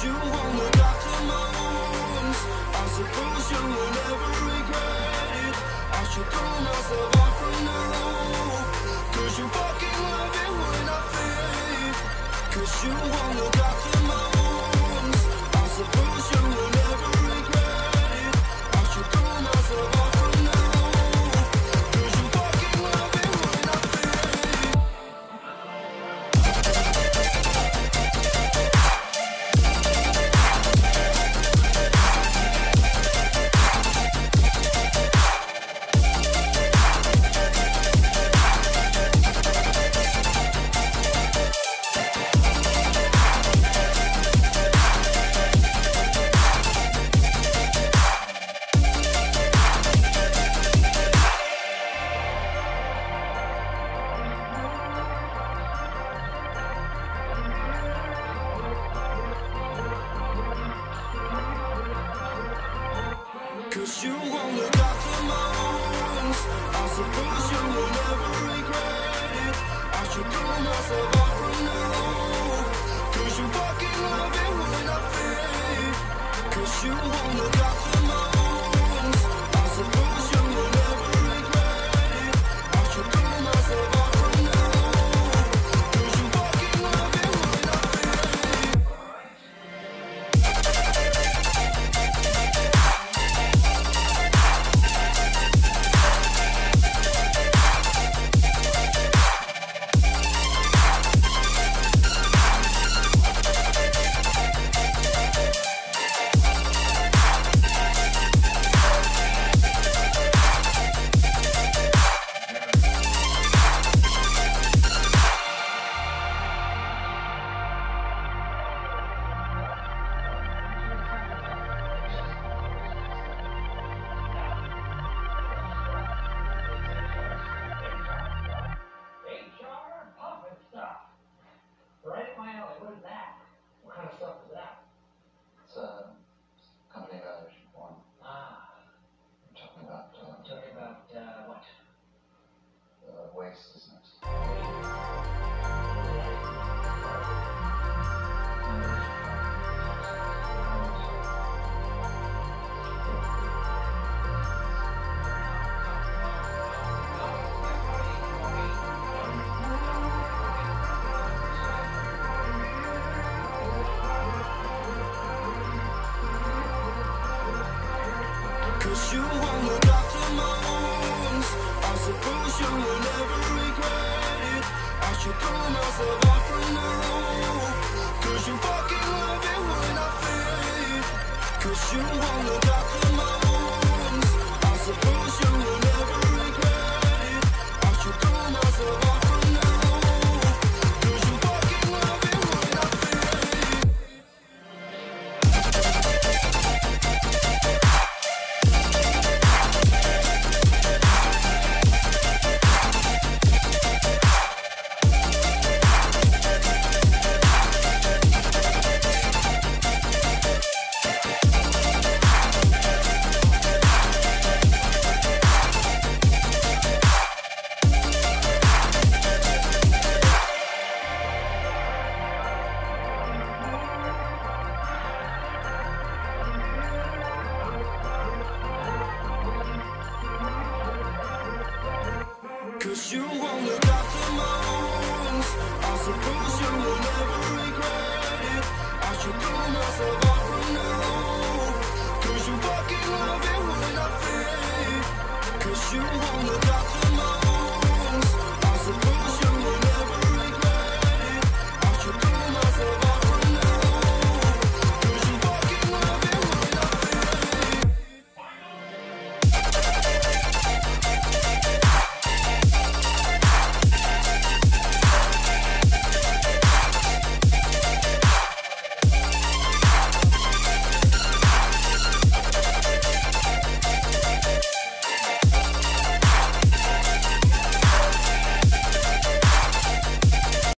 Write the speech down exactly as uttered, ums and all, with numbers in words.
you won't look after my wounds. I suppose you will never regret it. I should throw myself out from the roof, cause you fucking love it when I fade. Cause you won't look after my wounds. I suppose you will never regret it. I should throw myself out from the roof, cause you fucking love it when I fade. Cause you won't look after my wounds. I suppose you will never regret it. I should throw myself out from the roof, cause you fucking love it when I fade. Cause you won't look after my wounds. I suppose you will never regret it. I should throw myself out from the roof, cause you fucking love it when I fade. Right up my alley. What is that? What kind of stuff is that? It's a company evaluation form. Ah. I'm talking about uh, Talking about, uh, what? the waste business. Cause you won't look after my wounds. I suppose you will never regret it. I should throw myself out from the roof, cause you fucking love it when I fade. Cause you won't look after my wounds.